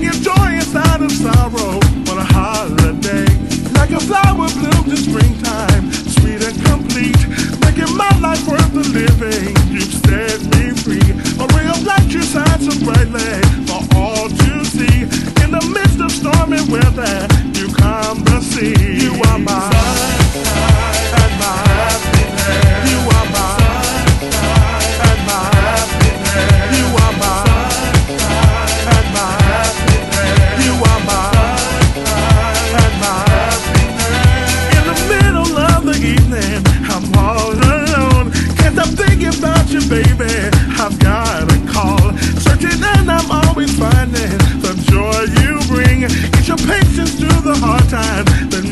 bringing joy inside of sorrow on a holiday. Like a flower bloomed in springtime, sweet and complete, making my life worth the living. You've set me free. A ray of light you shine so brightly for all to see. In the midst of stormy weather, you calm the sea. You are my sunshine and my happiness. You are my sunshine and my happiness. You are my sunshine and my happiness. You are my sunshine and my happiness. In the middle of the evening, I'm all alone. Can't stop thinking about you, baby. I've got a call, searching and I'm always finding the joy you bring. It's your patience through the hard times that